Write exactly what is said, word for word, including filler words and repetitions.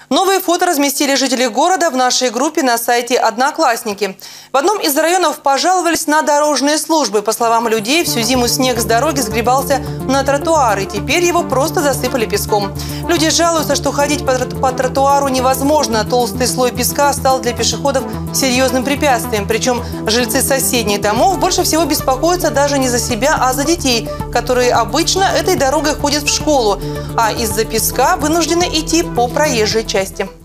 Новые фото разместили жители города в нашей группе на сайте «Одноклассники». В одном из районов пожаловались на дорожные службы. По словам людей, всю зиму снег с дороги сгребался на тротуары, и теперь его просто засыпали песком. Люди жалуются, что ходить по, по тротуару невозможно. Толстый слой песка стал для пешеходов серьезным препятствием. Причем жильцы соседних домов больше всего беспокоятся даже не за себя, а за детей, которые обычно этой дорогой ходят в школу, а из-за песка вынуждены идти по проезжей части.